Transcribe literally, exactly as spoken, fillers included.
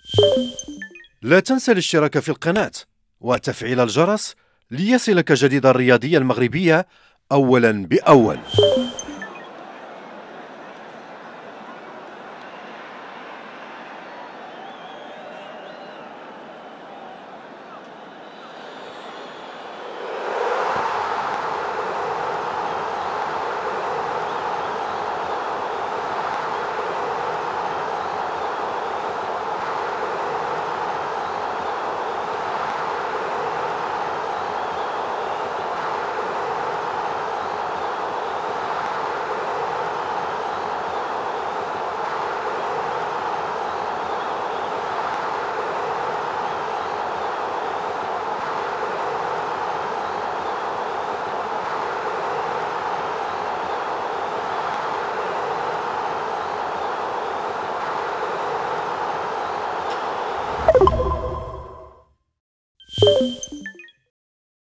لا تنسى الاشتراك في القناة وتفعيل الجرس ليصلك جديد الرياضية المغربية أولا بأول. you